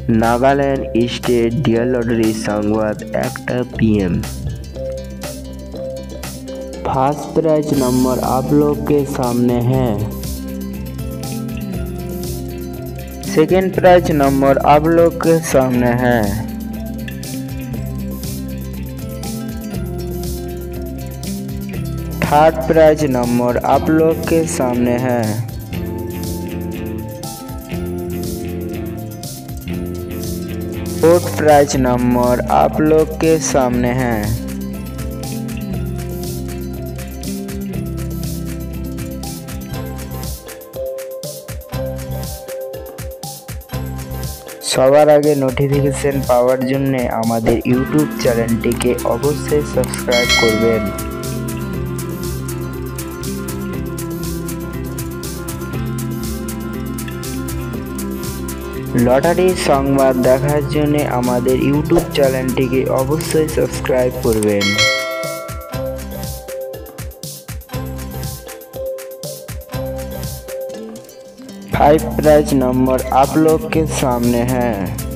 Nagaland state dear lottery Sambad 1टा PM। First prize number आप लोग के सामने है। सेकेंड प्राइज नंबर आप लोग के सामने है। थर्ड प्राइज नंबर आप लोग के सामने है। फोर्थ प्राइज नंबर आप लोग के सामने है। সবার আগে নোটিফিকেশন পাওয়ার জন্য আমাদের ইউটিউব চ্যানেলটিকে অবশ্যই সাবস্ক্রাইব করবেন। লটারি সংবাদ দেখার জন্য আমাদের ইউটিউব চ্যানেলটিকে অবশ্যই সাবস্ক্রাইব করবেন। 5 प्राइज नंबर आप लोग के सामने है।